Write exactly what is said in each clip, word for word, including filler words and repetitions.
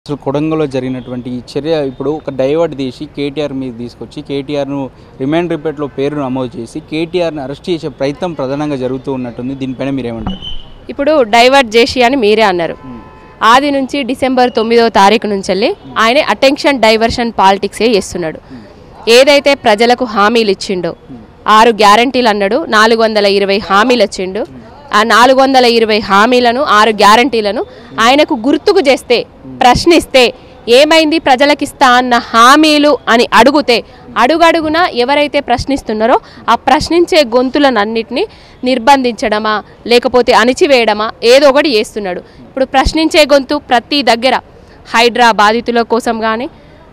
అసలు కొడంగల్లో జరిగినటువంటి ఈ చర్య ఇప్పుడు ఒక డైవర్ట్ తీసి కేటీఆర్ మీద తీసుకొచ్చి కేటీఆర్ను రిమాండ్ రిపోర్ట్లో పేరు నమోదు చేసి కేటీఆర్ని అరెస్ట్ చేసే ప్రయత్నం ప్రధానంగా జరుగుతూ ఉన్నట్టుంది. దీనిపైన మీరేమంటారు? ఇప్పుడు డైవర్ట్ చేసి అని మీరే అన్నారు. ఆది నుంచి డిసెంబర్ తొమ్మిదవ తారీఖు నుంచి వెళ్ళి ఆయన అటెన్షన్ డైవర్షన్ పాలిటిక్సే చేస్తున్నాడు. ఏదైతే ప్రజలకు హామీలు ఇచ్చిండో ఆరు గ్యారంటీలు అన్నాడు, నాలుగు వందల ఇరవై హామీలు వచ్చిండు. ఆ నాలుగు వందల ఇరవై హామీలను ఆరు గ్యారంటీలను ఆయనకు గుర్తుకు చేస్తే ప్రశ్నిస్తే ఏమైంది ప్రజలకు ఇస్తా అన్న హామీలు అని అడిగితే అడుగడుగున ఎవరైతే ప్రశ్నిస్తున్నారో ఆ ప్రశ్నించే గొంతులనన్నిటినీ నిర్బంధించడమా లేకపోతే అణిచివేయడమా ఏదో ఒకటి చేస్తున్నాడు. ఇప్పుడు ప్రశ్నించే గొంతు ప్రతి దగ్గర హైడ్రా బాధితుల కోసం కానీ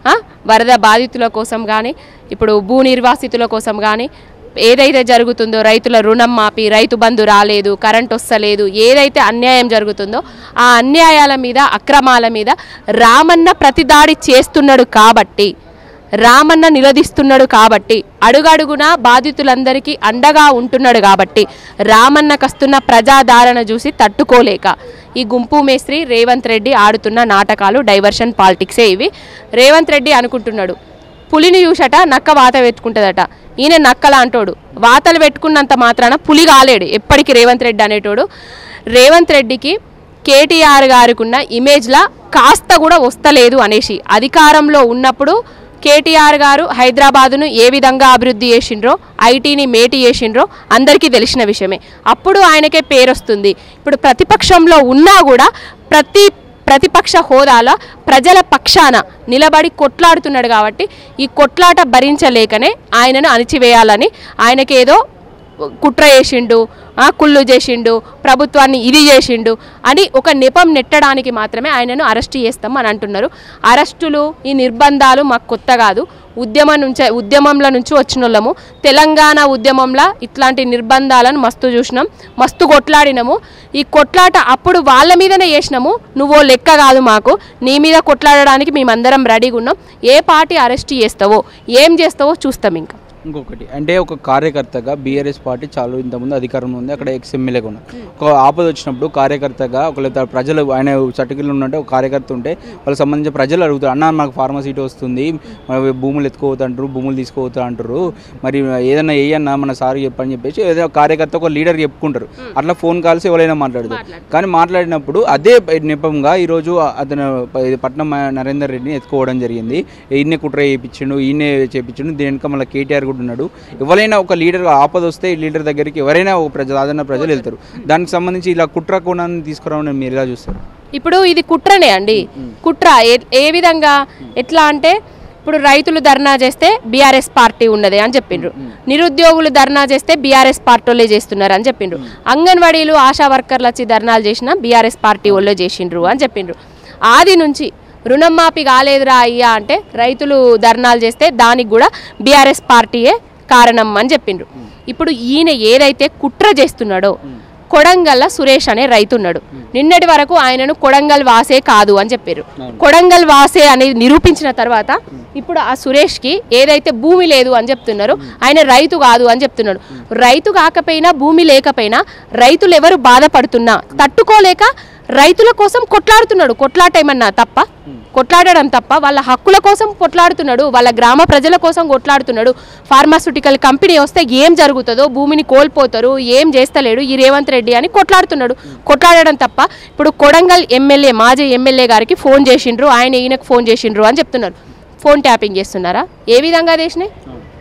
వరద బాధితుల కోసం కానీ ఇప్పుడు భూ నిర్వాసితుల కోసం కానీ ఏదైతే జరుగుతుందో రైతుల రుణం మాపి రైతు బంధు రాలేదు, కరెంట్ వస్తలేదు, ఏదైతే అన్యాయం జరుగుతుందో ఆ అన్యాయాల మీద అక్రమాల మీద రామన్న ప్రతిదాడి చేస్తున్నాడు కాబట్టి రామన్న నిలదీస్తున్నాడు కాబట్టి అడుగడుగున బాధితులందరికీ అండగా ఉంటున్నాడు కాబట్టి రామన్నకు వస్తున్న ప్రజాదరణ చూసి తట్టుకోలేక ఈ గుంపు మేస్త్రి రేవంత్ రెడ్డి ఆడుతున్న నాటకాలు డైవర్షన్ పాలిటిక్సే ఇవి. రేవంత్ రెడ్డి అనుకుంటున్నాడు పులిని చూసట నక్క వాత పెట్టుకుంటుందట. ఈయన నక్కల అంటోడు వాతలు పెట్టుకున్నంత మాత్రాన పులి కాలేడు ఎప్పటికీ రేవంత్ రెడ్డి అనేటోడు. రేవంత్ రెడ్డికి కేటీఆర్ గారికి ఉన్న ఇమేజ్లా కాస్త కూడా వస్తలేదు అనేసి అధికారంలో ఉన్నప్పుడు కేటీఆర్ గారు హైదరాబాదును ఏ విధంగా అభివృద్ధి చేసిండ్రో ఐటీని మేటి చేసిండ్రో అందరికీ తెలిసిన విషయమే. అప్పుడు ఆయనకే పేరు వస్తుంది. ఇప్పుడు ప్రతిపక్షంలో ఉన్నా కూడా ప్రతి ప్రతిపక్ష హోదాలో ప్రజల పక్షాన నిలబడి కొట్లాడుతున్నాడు కాబట్టి ఈ కొట్లాట భరించలేకనే ఆయనను అణిచివేయాలని ఆయనకేదో కుట్ర చేసిండు, కుళ్ళు చేసిండు, ప్రభుత్వాన్ని ఇది చేసిండు అని ఒక నెపం నెట్టడానికి మాత్రమే ఆయనను అరెస్ట్ చేస్తాం అని అంటున్నారు. అరెస్టులు ఈ నిర్బంధాలు మాకు కొత్త కాదు. ఉద్యమం నుంచి ఉద్యమంలో నుంచి వచ్చిన వాళ్ళము. తెలంగాణ ఉద్యమంలో ఇట్లాంటి నిర్బంధాలను మస్తు చూసినాం, మస్తు కొట్లాడినాము. ఈ కొట్లాట అప్పుడు వాళ్ళ మీదనే చేసినాము. నువ్వో లెక్క కాదు మాకు, నీ మీద కొట్లాడడానికి మేమందరం రెడీగా ఉన్నాం. ఏ పార్టీ అరెస్ట్ చేస్తావో ఏం చేస్తావో చూస్తాం. ఇంకా ఇంకొకటి అంటే ఒక కార్యకర్తగా బీఆర్ఎస్ పార్టీ చాలా ఇంతకుముందు అధికారంలో ఉంది, అక్కడ ఎక్స్ ఎమ్మెల్యేగా ఉన్నారు. ఒక ఆపద వచ్చినప్పుడు కార్యకర్తగా ఒక ప్రజలు ఆయన సర్టిఫికెట్లు ఉన్నట్టే ఒక కార్యకర్త ఉంటే వాళ్ళకి సంబంధించిన ప్రజలు అడుగుతారు, అన్న మాకు ఫార్మసీటీ వస్తుంది, భూములు ఎత్తుకోవద్దు అంటారు, భూములు తీసుకోవద్దు అంటారు, మరి ఏదైనా వేయన్నా మన సార్ చెప్పని చెప్పేసి ఏదైనా కార్యకర్త ఒక లీడర్ చెప్పుకుంటారు. అట్లా ఫోన్ కాల్స్ ఎవరైనా మాట్లాడతారు. కానీ మాట్లాడినప్పుడు అదే నెపంగా ఈరోజు అతను పట్నం నరేందర్ రెడ్డిని ఎత్తుకోవడం జరిగింది. ఈయన్నే కుట్ర చేయించిండు, ఈయనే చేయించిండు. దీనికి మళ్ళీ కేటీఆర్ ఉన్నాడు. ఎవరైనా ఒక లీడర్ ఆపద వస్తే లీడర్ దగ్గరికి ఎవరైనా ఒక ప్రజలు సాధారణ ప్రజలు వెళ్తారు. దానికి సంబంధించి ఇలా కుట్ర కోణాన్ని తీసుకురావడం మీరు ఎలా చూస్తారు? ఇప్పుడు ఇది కుట్రనే అండి. కుట్ర ఏ విధంగా ఎట్లా అంటే ఇప్పుడు రైతులు ధర్నా చేస్తే బీఆర్ఎస్ పార్టీ ఉన్నదే అని చెప్పిండ్రు, నిరుద్యోగులు ధర్నా చేస్తే బీఆర్ఎస్ పార్టీ వాళ్ళే చేస్తున్నారు అని చెప్పిండ్రు, అంగన్వాడీలు ఆశా వర్కర్లు వచ్చి ధర్నాలు చేసినా బీఆర్ఎస్ పార్టీ వాళ్ళే చేసిండ్రు అని చెప్పిండ్రు. ఆది నుంచి రుణం మాఫీ కాలేదురా అయ్యా అంటే రైతులు ధర్నాలు చేస్తే దానికి కూడా బీఆర్ఎస్ పార్టీయే కారణం అని చెప్పిండ్రు. ఇప్పుడు ఈయన ఏదైతే కుట్ర చేస్తున్నాడో కొడంగల్ సురేష్ అనే రైతు ఉన్నాడు. నిన్నటి వరకు ఆయనను కొడంగల్ వాసే కాదు అని చెప్పారు. కొడంగల్ వాసే అనేది నిరూపించిన తర్వాత ఇప్పుడు ఆ సురేష్కి ఏదైతే భూమి లేదు అని చెప్తున్నారు, ఆయన రైతు కాదు అని చెప్తున్నాడు. రైతు కాకపోయినా భూమి లేకపోయినా రైతులు ఎవరు బాధపడుతున్నా తట్టుకోలేక రైతుల కోసం కొట్లాడుతున్నాడు. కొట్లాట ఏమన్నా తప్ప? కొట్లాడడం తప్ప? వాళ్ళ హక్కుల కోసం కొట్లాడుతున్నాడు, వాళ్ళ గ్రామ ప్రజల కోసం కొట్లాడుతున్నాడు. ఫార్మాస్యూటికల్ కంపెనీ వస్తే ఏం జరుగుతుందో, భూమిని కోల్పోతారు, ఏం చేస్తలేడు ఈ రేవంత్ రెడ్డి అని కొట్లాడుతున్నాడు. కొట్లాడడం తప్ప? ఇప్పుడు కొడంగల్ ఎమ్మెల్యే మాజీ ఎమ్మెల్యే గారికి ఫోన్ చేసిండ్రు, ఆయన ఈయనకు ఫోన్ చేసిండ్రు అని చెప్తున్నారు. ఫోన్ ట్యాపింగ్ చేస్తున్నారా? ఏ విధంగా చేసినాయి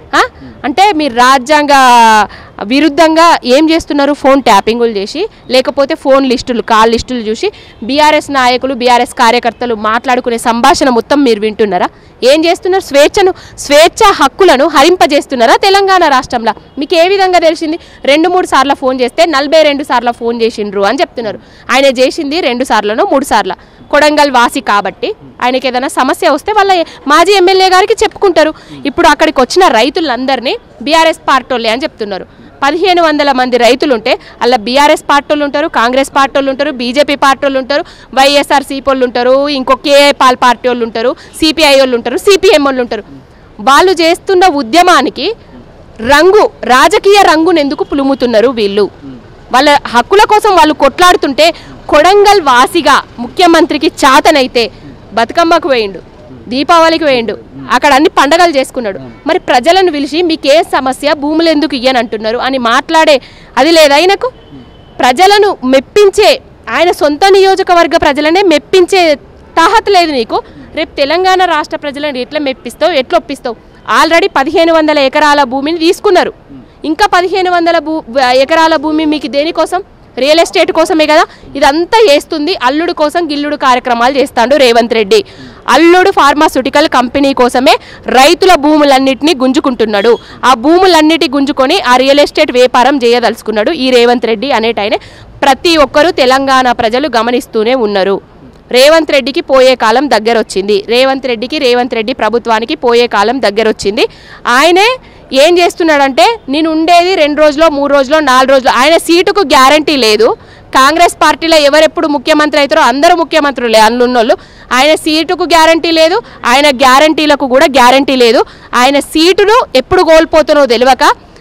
అంటే మీరు రాజ్యాంగ విరుద్ధంగా ఏం చేస్తున్నారు? ఫోన్ ట్యాపింగులు చేసి లేకపోతే ఫోన్ లిస్టులు కాల్ లిస్టులు చూసి బీఆర్ఎస్ నాయకులు బీఆర్ఎస్ కార్యకర్తలు మాట్లాడుకునే సంభాషణ మొత్తం మీరు వింటున్నారా? ఏం చేస్తున్నారు? స్వేచ్ఛను స్వేచ్ఛ హక్కులను హరింపజేస్తున్నారా తెలంగాణ రాష్ట్రంలో? మీకు ఏ విధంగా తెలిసింది? రెండు మూడు సార్లు ఫోన్ చేస్తే నలభై రెండు సార్లు ఫోన్ చేసిండ్రు అని చెప్తున్నారు. ఆయన చేసింది రెండు సార్లను మూడు సార్లు. కొడంగల్ వాసి కాబట్టి ఆయనకి ఏదైనా సమస్య వస్తే వాళ్ళ మాజీ ఎమ్మెల్యే గారికి చెప్పుకుంటారు. ఇప్పుడు అక్కడికి వచ్చిన రైతులందరినీ బీఆర్ఎస్ పార్టీ అని చెప్తున్నారు. పదిహేను వందల మంది రైతులు ఉంటే అలా బీఆర్ఎస్ పార్టీలు ఉంటారు, కాంగ్రెస్ పార్టీ వాళ్ళు ఉంటారు, బీజేపీ పార్టీ వాళ్ళు ఉంటారు, వైఎస్ఆర్సీపీ వాళ్ళు ఉంటారు, ఇంకొక కేఏ పాల్ పార్టీ వాళ్ళు ఉంటారు, సిపిఐ వాళ్ళు ఉంటారు, సిపిఎం వాళ్ళు ఉంటారు. వాళ్ళు చేస్తున్న ఉద్యమానికి రంగు రాజకీయ రంగును ఎందుకు పులుముతున్నారు వీళ్ళు? వాళ్ళ హక్కుల కోసం వాళ్ళు కొట్లాడుతుంటే కొడంగల్ వాసిగా ముఖ్యమంత్రికి చాతనైతే బతుకమ్మకు వేయండు, దీపావళికి వేయండు, అక్కడ అన్ని పండగలు చేసుకున్నాడు. మరి ప్రజలను పిలిచి మీకే సమస్య, భూములు ఎందుకు ఇయ్యని అంటున్నారు అని మాట్లాడే అది లేదా ఆయనకు? ప్రజలను మెప్పించే, ఆయన సొంత నియోజకవర్గ ప్రజలనే మెప్పించే తాహత లేదు నీకు. రేపు తెలంగాణ రాష్ట్ర ప్రజలను ఎట్లా మెప్పిస్తావు, ఎట్లా ఒప్పిస్తావు? ఆల్రెడీ పదిహేను వందల ఎకరాల భూమిని తీసుకున్నారు. ఇంకా పదిహేను వందల భూ ఎకరాల భూమి మీకు దేనికోసం? రియల్ ఎస్టేట్ కోసమే కదా. ఇదంతా చేస్తుంది అల్లుడు కోసం గిల్లుడు కార్యక్రమాలు చేస్తాడు రేవంత్ రెడ్డి. అల్లుడు ఫార్మాస్యూటికల్ కంపెనీ కోసమే రైతుల భూములన్నింటినీ గుంజుకుంటున్నాడు. ఆ భూములన్నిటి గుంజుకొని ఆ రియల్ ఎస్టేట్ వ్యాపారం చేయదలుచుకున్నాడు ఈ రేవంత్ రెడ్డి అనేటైన. ప్రతి ఒక్కరూ తెలంగాణ ప్రజలు గమనిస్తూనే ఉన్నారు. రేవంత్ రెడ్డికి పోయే కాలం దగ్గర వచ్చింది. రేవంత్ రెడ్డికి రేవంత్ రెడ్డి ప్రభుత్వానికి పోయే కాలం దగ్గర వచ్చింది. ఆయనే ఏం చేస్తున్నాడంటే, నేను ఉండేది రెండు రోజులో మూడు రోజులో నాలుగు రోజులు, ఆయన సీటుకు గ్యారంటీ లేదు. కాంగ్రెస్ పార్టీలో ఎవరెప్పుడు ముఖ్యమంత్రి అవుతారో అందరూ ముఖ్యమంత్రులే అందున్నోళ్ళు. ఆయన సీటుకు గ్యారంటీ లేదు, ఆయన గ్యారంటీలకు కూడా గ్యారంటీ లేదు. ఆయన సీటును ఎప్పుడు కోల్పోతానో తెలియక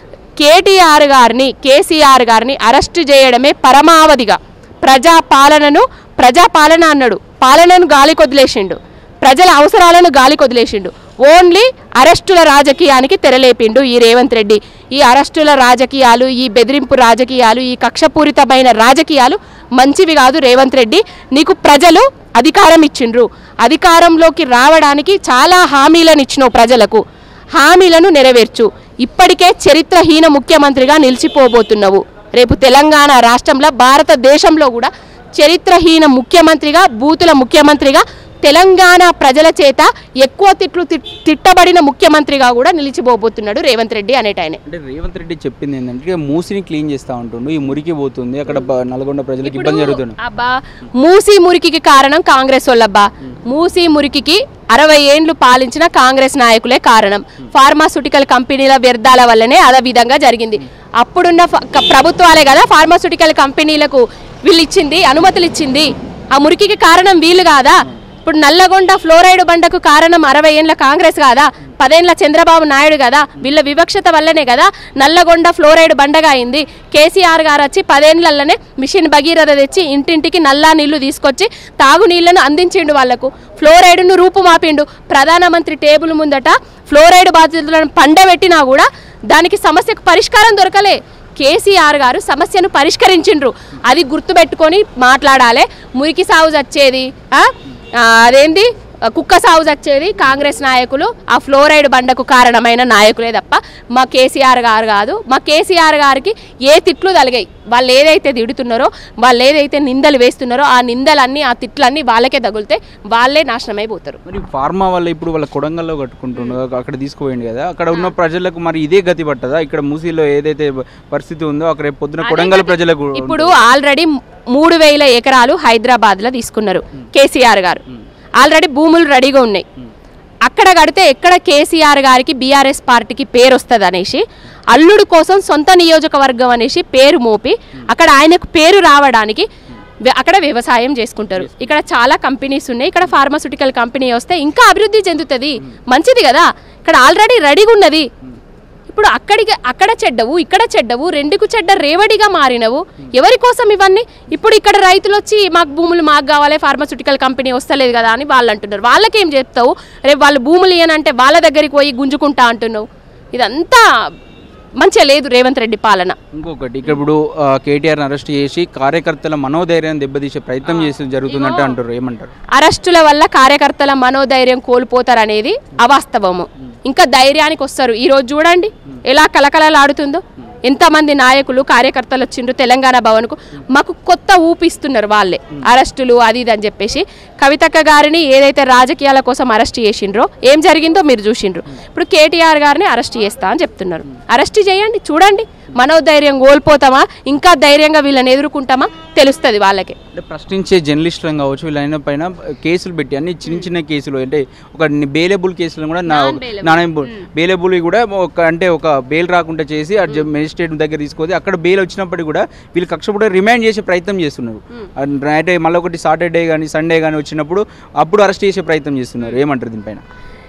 కేటీఆర్ గారిని కేసీఆర్ గారిని అరెస్టు చేయడమే పరమావధిగా ప్రజాపాలనను ప్రజాపాలన అన్నాడు, పాలనను గాలి కొదిలేసిండు, ప్రజల అవసరాలను గాలి కొదిలేసిండు. ఓన్లీ అరెస్టుల రాజకీయానికి తెరలేపిండు ఈ రేవంత్ రెడ్డి. ఈ అరెస్టుల రాజకీయాలు, ఈ బెదిరింపు రాజకీయాలు, ఈ కక్షపూరితమైన రాజకీయాలు మంచివి కాదు రేవంత్ రెడ్డి. నీకు ప్రజలు అధికారం ఇచ్చిండ్రు, అధికారంలోకి రావడానికి చాలా హామీలను ఇచ్చినావు ప్రజలకు. హామీలను నెరవేర్చు. ఇప్పటికే చరిత్రహీన ముఖ్యమంత్రిగా నిలిచిపోబోతున్నావు. రేపు తెలంగాణ రాష్ట్రంలో, భారతదేశంలో కూడా చరిత్రహీన ముఖ్యమంత్రిగా, బూతుల ముఖ్యమంత్రిగా, తెలంగాణ ప్రజల చేత ఎక్కువ తిట్లు తిట్టబడిన ముఖ్యమంత్రిగా కూడా నిలిచిపోబోతున్నాడు రేవంత్ రెడ్డి అనేటాయనే. అంటే రేవంత్ రెడ్డి చెప్పింది ఏంటంటే మూసిని క్లీన్ చేస్తా ఉంటుండు, ఈ మురికి పోతుంది, అక్కడ నల్గొండ ప్రజలకు ఇబ్బంది జరుగుతుంది. అబ్బా, మూసి మురికికి కారణం కాంగ్రెస్ వాళ్ళబ్బా. మూసి మురికికి అరవై ఏండ్లు పాలించిన కాంగ్రెస్ నాయకులే కారణం. ఫార్మాస్యూటికల్ కంపెనీల వ్యర్థాల వల్లనే అదే విధంగా జరిగింది. అప్పుడున్న ప్రభుత్వాలే కదా ఫార్మాస్యూటికల్ కంపెనీలకు వీళ్ళు ఇచ్చింది, అనుమతులు ఇచ్చింది. ఆ మురికికి కారణం వీళ్ళు కాదా? ఇప్పుడు నల్లగొండ ఫ్లోరైడ్ బండకు కారణం అరవై ఏళ్ళ కాంగ్రెస్ కాదా? పదేళ్ల చంద్రబాబు నాయుడు కదా. వీళ్ళ వివక్షత వల్లనే కదా నల్లగొండ ఫ్లోరైడ్ బండగా అయింది. కేసీఆర్ గారు వచ్చి పదేళ్లనే మిషన్ భగీరథ తెచ్చి ఇంటింటికి నల్లా నీళ్లు తీసుకొచ్చి తాగునీళ్లను అందించిండు వాళ్లకు. ఫ్లోరైడ్ను రూపుమాపిండు. ప్రధానమంత్రి టేబుల్ ముందట ఫ్లోరైడ్ బాధితులను పండబెట్టినా కూడా దానికి సమస్యకు పరిష్కారం దొరకలే. కేసీఆర్ గారు సమస్యను పరిష్కరించిండ్రు. అది గుర్తుపెట్టుకొని మాట్లాడాలి. మురికి సాగు వచ్చేది అదేంది, కుక్క సాగు వచ్చేది కాంగ్రెస్ నాయకులు, ఆ ఫ్లోరైడ్ బండకు కారణమైన నాయకులే తప్ప మా కేసీఆర్ గారు కాదు. మా కేసీఆర్ గారికి ఏ తిట్లు తలిగాయి, వాళ్ళు ఏదైతే తిడుతున్నారో, వాళ్ళు ఏదైతే నిందలు వేస్తున్నారో ఆ నిందలన్నీ, ఆ తిట్లన్నీ వాళ్ళకే తగులుతాయి, వాళ్ళే నాశనం అయిపోతారు. మరి ఫార్మా వల్ల ఇప్పుడు వాళ్ళ కొడంగల్లో కట్టుకుంటున్నారు, అక్కడ తీసుకుపోయింది కదా, అక్కడ ఉన్న ప్రజలకు మరి ఇదే గతి పట్టదా? ఇక్కడ మూసీలో ఏదైతే పరిస్థితి ఉందో అక్కడ పొద్దున కొడంగల్ ప్రజలకు. ఇప్పుడు ఆల్రెడీ మూడు వేల ఎకరాలు హైదరాబాద్లో తీసుకున్నారు కేసీఆర్ గారు. ఆల్రెడీ భూములు రెడీగా ఉన్నాయి. అక్కడ కడితే ఎక్కడ కేసీఆర్ గారికి బీఆర్ఎస్ పార్టీకి పేరు వస్తుంది అనేసి అల్లుడు కోసం సొంత నియోజకవర్గం అనేసి పేరు మోపి అక్కడ ఆయనకు పేరు రావడానికి అక్కడ వ్యవసాయం చేసుకుంటారు. ఇక్కడ చాలా కంపెనీస్ ఉన్నాయి. ఇక్కడ ఫార్మాస్యూటికల్ కంపెనీ వస్తే ఇంకా అభివృద్ధి చెందుతుంది, మంచిది కదా. ఇక్కడ ఆల్రెడీ రెడీగా ఉన్నది. ఇప్పుడు అక్కడికి అక్కడ చెడ్డవు, ఇక్కడ చెడ్డవు, రెండుకు చెడ్డ రేవడిగా మారినవు. ఎవరి కోసం ఇవన్నీ? ఇప్పుడు ఇక్కడ రైతులు వచ్చి మాకు భూములు మాకు కావాలి, ఫార్మాస్యూటికల్ కంపెనీ వస్తలేదు కదా అని వాళ్ళు అంటున్నారు. వాళ్ళకేం చెప్తావు? రేపు వాళ్ళు భూములు ఇయ్యనంటే వాళ్ళ దగ్గరికి పోయి గుంజుకుంటా అంటున్నావు. ఇదంతా మంచిగా లేదు రేవంత్ రెడ్డి పాలన. ఇంకొకటి, ఇక్కడ ఇప్పుడు కేటీఆర్ అరెస్ట్ చేసి కార్యకర్తల మనోధైర్యాన్ని దెబ్బతీసే ప్రయత్నం చేసి జరుగుతుందంటే అంటారు, ఏమంటారు? అరెస్టుల వల్ల కార్యకర్తల మనోధైర్యం కోల్పోతారనేది అవాస్తవము. ఇంకా ధైర్యానికి వస్తారు. ఈరోజు చూడండి ఎలా కలకలలాడుతుందో. ఎంతమంది నాయకులు కార్యకర్తలు వచ్చిండ్రు తెలంగాణ భవన్కు. మాకు కొత్త ఊపిస్తున్నారు వాళ్ళే, అరెస్టులు అది ఇది అని చెప్పేసి. కవితక్క గారిని ఏదైతే రాజకీయాల కోసం అరెస్ట్ చేసిండ్రో ఏం జరిగిందో మీరు చూసిండ్రు. ఇప్పుడు కేటీఆర్ గారిని అరెస్ట్ చేస్తా అని చెప్తున్నారు. అరెస్ట్ చేయండి, చూడండి. మనోధైర్యం కోల్పోతామా, ఇంకా ధైర్యంగా వీళ్ళని ఎదుర్కొంటామా తెలుస్తుంది వాళ్ళకి. అంటే ప్రశ్నించే జర్నలిస్టులను కావచ్చు వీళ్ళైన పైన కేసులు పెట్టి అన్ని చిన్న చిన్న కేసులు, అంటే ఒక బెయిలబుల్ కేసులను కూడా నాన్ బెయిలబుల్ కూడా ఒక అంటే ఒక బెయిల్ రాకుండా చేసి మెజిస్ట్రేట్ దగ్గర తీసుకొని అక్కడ బెయిల్ వచ్చినప్పటికీ కూడా వీళ్ళు కక్షపడి రిమాండ్ చేసే ప్రయత్నం చేస్తున్నారు. అంటే మళ్ళీ ఒకటి సాటర్డే కానీ సండే కానీ వచ్చినప్పుడు అప్పుడు అరెస్ట్ చేసే ప్రయత్నం చేస్తున్నారు. ఏమంటారు దీనిపైన?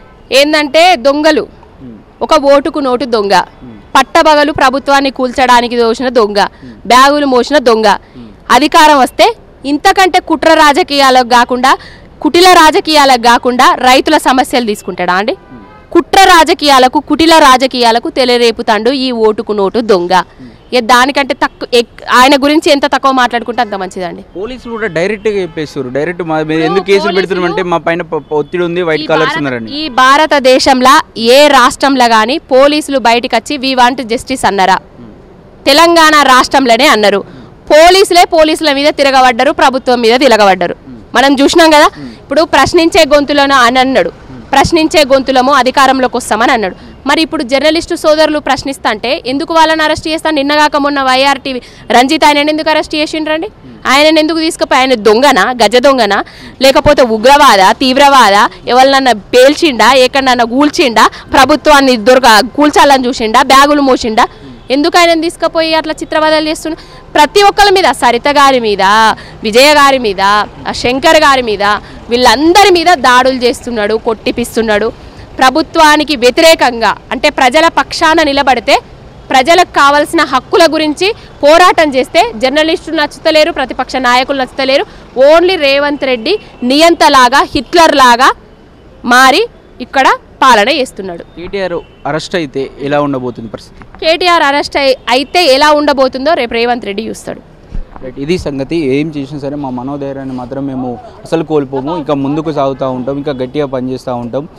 ఏంటంటే దొంగలు, ఒక ఓటుకు నోటు దొంగ, పట్టబగలు ప్రభుత్వాన్ని కూల్చడానికి దోచిన దొంగ, బ్యాగులు మోసిన దొంగ. అధికారం వస్తే ఇంతకంటే కుట్ర రాజకీయాలకు కాకుండా కుటిల రాజకీయాలకు కాకుండా రైతుల సమస్యలు తీసుకుంటాడా అండి? కుట్ర రాజకీయాలకు కుటిల రాజకీయాలకు తెలరేపుతాండు ఈ ఓటుకు నోటు దొంగ. ఇక దానికంటే తక్కువ ఆయన గురించి ఎంత తక్కువ మాట్లాడుకుంటే అంత మంచిదండి. పోలీసులు కూడా డైరెక్ట్ గా చెప్పేస్తారు, డైరెక్ట్ మా మీద ఎందుకు కేసులు పెడుతున్నారు అంటే మా పైన ఒత్తిడి ఉంది, వైట్ కలర్స్ ఉన్నారండి. ఈ భారతదేశంలో ఏ రాష్ట్రంలో కానీ పోలీసులు బయటకు వచ్చి వి వాంట్ జస్టిస్ అన్నారా? తెలంగాణ రాష్ట్రంలోనే అన్నారు. పోలీసులే పోలీసుల మీద తిరగబడ్డారు, ప్రభుత్వం మీద తిరగబడ్డారు. మనం చూసినాం కదా. ఇప్పుడు ప్రశ్నించే గొంతులను అని అన్నాడు, ప్రశ్నించే గొంతులము అధికారంలోకి వస్తామని అన్నాడు. మరి ఇప్పుడు జర్నలిస్టు సోదరులు ప్రశ్నిస్తా అంటే ఎందుకు వాళ్ళని అరెస్ట్ చేస్తాను? నిన్నగాక మొన్న వైఆర్టీవీ రంజిత్ ఆయన ఎందుకు అరెస్ట్ చేసిండ్రండి? ఆయనను ఎందుకు తీసుకుపోయి, ఆయన దొంగనా, గజ దొంగనా, లేకపోతే ఉగ్రవాద తీవ్రవాద, ఎవరినన్నా పేల్చిండా, ఎక్కడన్నా కూల్చిండా, ప్రభుత్వాన్ని దొరక కూల్చాలని చూసిండా, బ్యాగులు మోసిండా? ఎందుకు ఆయనను తీసుకుపోయి అట్లా చిత్రవదలు చేస్తున్నా? ప్రతి ఒక్కరి మీద, సరిత గారి మీద, విజయ గారి మీద, శంకర్ గారి మీద, వీళ్ళందరి మీద దాడులు చేస్తున్నాడు, కొట్టిపిస్తున్నాడు. ప్రభుత్వానికి వ్యతిరేకంగా అంటే ప్రజల పక్షాన నిలబడితే, ప్రజలకు కావాల్సిన హక్కుల గురించి పోరాటం చేస్తే జర్నలిస్టులు నచ్చుతలేరు, ప్రతిపక్ష నాయకులు నచ్చుతలేరు. ఓన్లీ రేవంత్ రెడ్డి నియంతలాగా, హిట్లర్ లాగా మారి ఇక్కడ పాలన చేస్తున్నాడు. కేటీఆర్ అరెస్ట్ అయితే ఎలా ఉండబోతుంది పరిస్థితి? కేటీఆర్ అరెస్ట్ అయితే ఎలా ఉండబోతుందో రేపు రేవంత్ రెడ్డి చూస్తాడు. రైట్, ఇది సంగతి. ఏం చేసినా సరే మా మనోధైర్యాన్ని మాత్రం మేము అసలు కోల్పోము. ఇంకా ముందుకు సాగుతూ ఉంటాం, ఇంకా గట్టిగా పనిచేస్తూ ఉంటాం.